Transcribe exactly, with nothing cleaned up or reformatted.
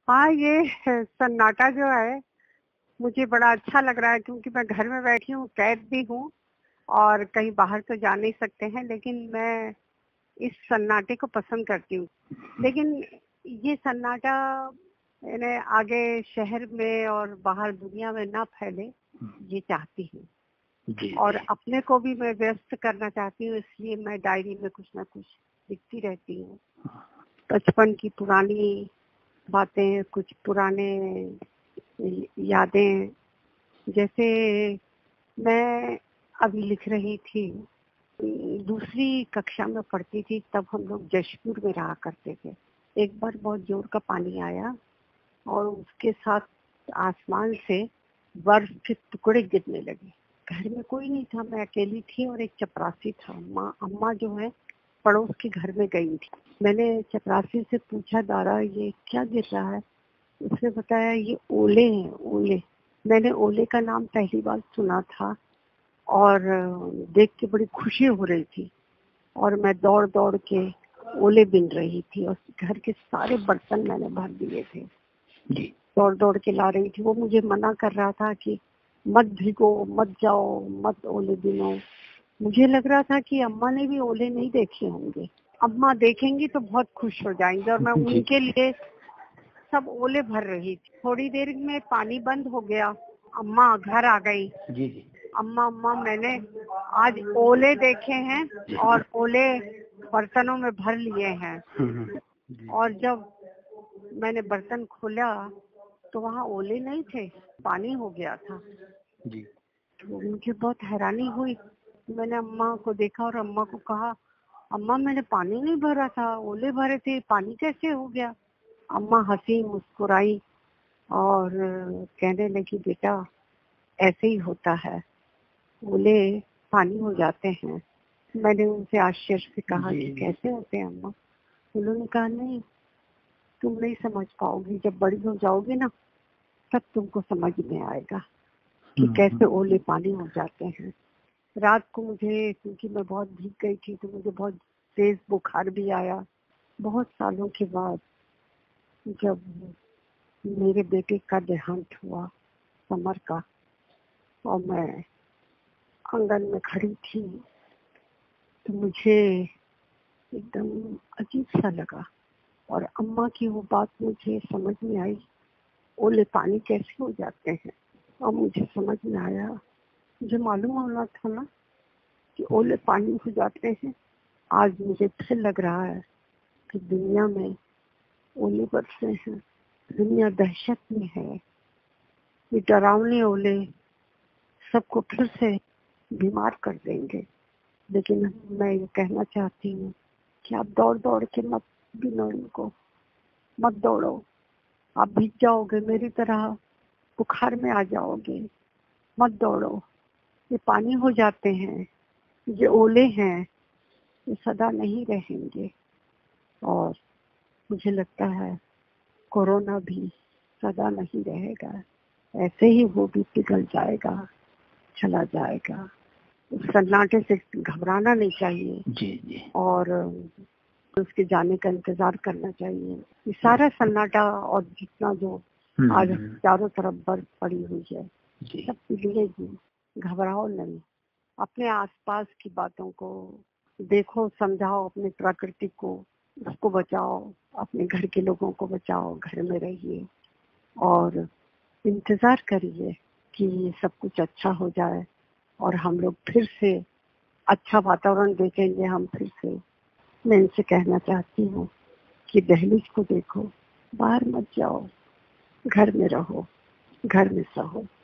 हाँ, ये सन्नाटा जो है मुझे बड़ा अच्छा लग रहा है क्योंकि मैं घर में बैठी हूँ, कैद भी हूँ और कहीं बाहर तो जा नहीं सकते हैं, लेकिन मैं इस सन्नाटे को पसंद करती हूँ। लेकिन ये सन्नाटा यानी आगे शहर में और बाहर दुनिया में ना फैले, ये चाहती हूँ। जी, और जी। अपने को भी मैं व्यस्त करना चाहती हूँ, इसलिए मैं डायरी में कुछ ना कुछ लिखती रहती हूँ। बचपन की पुरानी बातें, कुछ पुराने यादें। जैसे मैं अभी लिख रही थी, दूसरी कक्षा में पढ़ती थी, तब हम लोग जशपुर में रहा करते थे। एक बार बहुत जोर का पानी आया और उसके साथ आसमान से बर्फ के टुकड़े गिरने लगे। घर में कोई नहीं था, मैं अकेली थी और एक चपरासी था। माँ अम्मा जो है पड़ोस के घर में गई थी। मैंने चपरासी से पूछा, दादा ये क्या गिर रहा है? उसने बताया ये ओले हैं, ओले। मैंने ओले का नाम पहली बार सुना था और देख के बड़ी खुशी हो रही थी और मैं दौड़ दौड़ के ओले बिन रही थी और घर के सारे बर्तन मैंने भर दिए थे। जी। दौड़ दौड़ के ला रही थी। वो मुझे मना कर रहा था कि मत भिगो, मत जाओ, मत ओले बिनो। मुझे लग रहा था कि अम्मा ने भी ओले नहीं देखे होंगे, अम्मा देखेंगी तो बहुत खुश हो जाएंगे, और मैं उनके लिए सब ओले भर रही थी। थोड़ी देर में पानी बंद हो गया, अम्मा घर आ गई। जी जी। अम्मा अम्मा मैंने आज ओले देखे हैं और ओले बर्तनों में भर लिए हैं। और जब मैंने बर्तन खोला तो वहाँ ओले नहीं थे, पानी हो गया था। जी। तो मुझे बहुत हैरानी हुई। मैंने अम्मा को देखा और अम्मा को कहा, अम्मा मैंने पानी नहीं भरा था, ओले भरे थे, पानी कैसे हो गया? अम्मा हंसी, मुस्कुराई और कहने लगी, बेटा ऐसे ही होता है, ओले पानी हो जाते हैं। मैंने उनसे आश्चर्य से कहा कि कैसे होते हैं अम्मा? उन्होंने कहा, नहीं तुम नहीं समझ पाओगी, जब बड़ी हो जाओगे ना तब तुमको समझ में आएगा कि कैसे ओले पानी हो जाते हैं। रात को मुझे, क्योंकि मैं बहुत भीग गई थी, तो मुझे बहुत तेज बुखार भी आया। बहुत सालों के बाद जब मेरे बेटे का देहांत हुआ, समर का, और मैं आंगन में खड़ी थी तो मुझे एकदम अजीब सा लगा और अम्मा की वो बात मुझे समझ में आई, ओले पानी कैसे हो जाते हैं। और मुझे समझ में आया, मुझे मालूम होना था ना कि ओले पानी हो जाते हैं। आज मुझे फिर लग रहा है कि दुनिया में ओले बरसे हैं, दुनिया दहशत में है। ये डरावने ओले सबको फिर से बीमार कर देंगे। लेकिन मैं ये कहना चाहती हूँ कि आप दौड़ दौड़ के मत बिनो इनको, मत दौड़ो। आप भीग जाओगे, मेरी तरह बुखार में आ जाओगे। मत दौड़ो, ये पानी हो जाते हैं, ये ओले हैं, ये सदा नहीं रहेंगे। और मुझे लगता है कोरोना भी सदा नहीं रहेगा, ऐसे ही वो भी पिघल जाएगा, चला जाएगा। सन्नाटे से घबराना नहीं चाहिए। जी जी। और उसके जाने का इंतजार करना चाहिए। ये सारा सन्नाटा और जितना जो आज चारों तरफ बर्फ पड़ी हुई है, सब पिघलेगी, घबराओ नहीं। अपने आसपास की बातों को देखो, समझाओ, अपनी प्रकृति को, उसको बचाओ, अपने घर के लोगों को बचाओ, घर में रहिए और इंतजार करिए कि सब कुछ अच्छा हो जाए और हम लोग फिर से अच्छा वातावरण देखेंगे। हम फिर से, मैं इनसे कहना चाहती हूँ कि दहलीज को देखो, बाहर मत जाओ, घर में रहो, घर में सहो।